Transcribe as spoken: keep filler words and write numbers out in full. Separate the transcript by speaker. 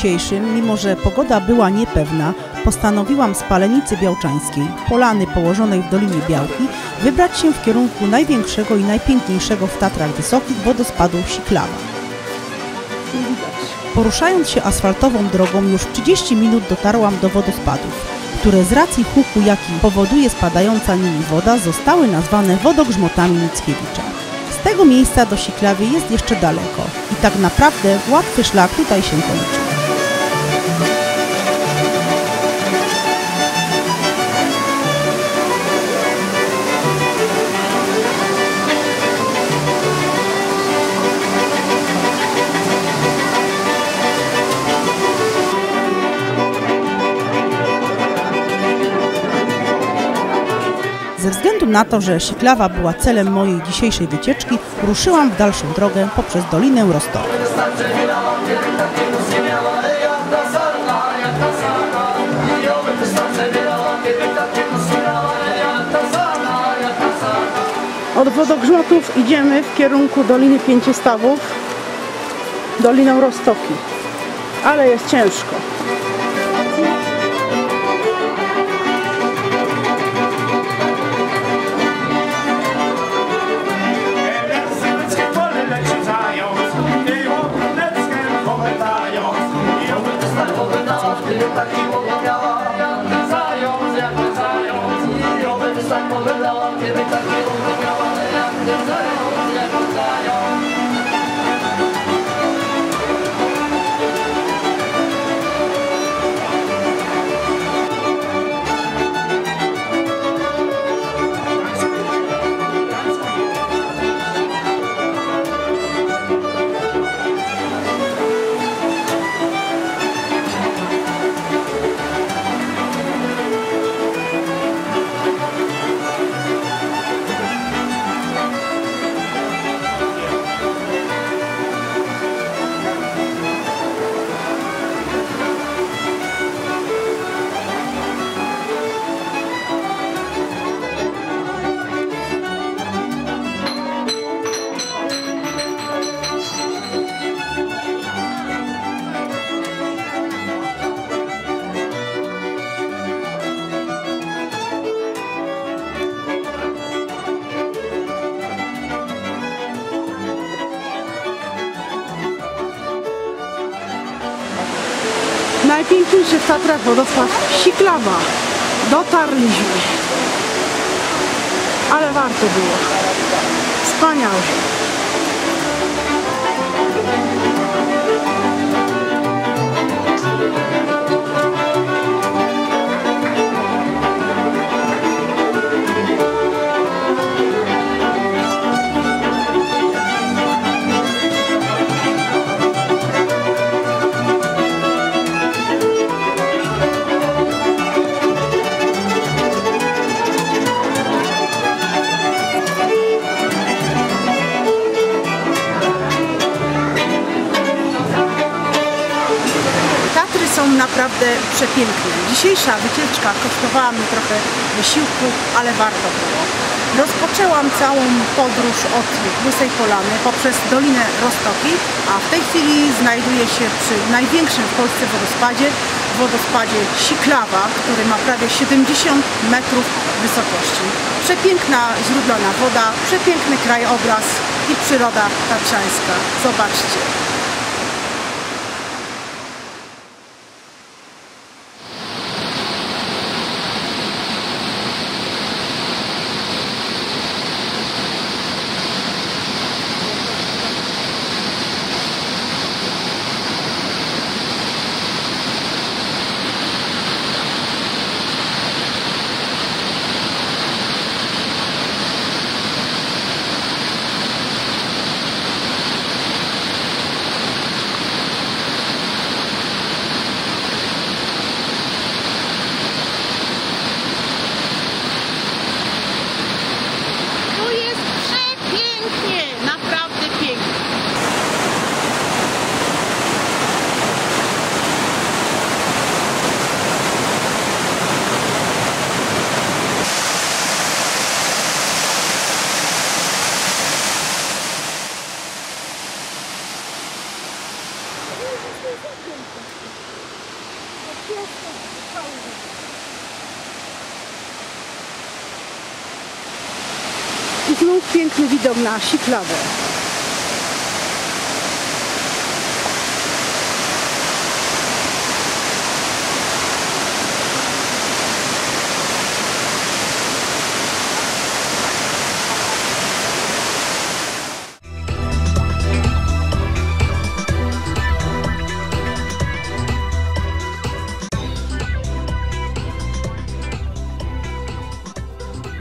Speaker 1: dzisiejszym, mimo że pogoda była niepewna, postanowiłam z Palenicy Białczańskiej, polany położonej w Dolinie Białki, wybrać się w kierunku największego i najpiękniejszego w Tatrach Wysokich wodospadu Siklawa. Poruszając się asfaltową drogą, już w trzydzieści minut dotarłam do wodospadów, które z racji huku, jaki powoduje spadająca nimi woda, zostały nazwane wodogrzmotami Mickiewicza. Z tego miejsca do Siklawy jest jeszcze daleko i tak naprawdę łatwy szlak tutaj się kończy. Ze względu na to, że Siklawa była celem mojej dzisiejszej wycieczki, ruszyłam w dalszą drogę poprzez Dolinę Roztoki.
Speaker 2: Od wodogrzmotów idziemy w kierunku Doliny Pięciostawów, Doliną Roztoki, ale jest ciężko. Najpiękniejszy w Tatrach wodospad Siklawa. Dotarliśmy. Ale warto było. Wspaniałe. Są naprawdę przepiękne. Dzisiejsza wycieczka kosztowała mnie trochę wysiłku, ale warto było. Rozpoczęłam całą podróż od Łysej Polany poprzez Dolinę Roztoki, a w tej chwili znajduję się przy największym w Polsce wodospadzie, wodospadzie Siklawa, który ma prawie siedemdziesiąt metrów wysokości. Przepiękna źródlana woda, przepiękny krajobraz i przyroda tatrzańska. Zobaczcie. I znów piękny widok na Sikladę.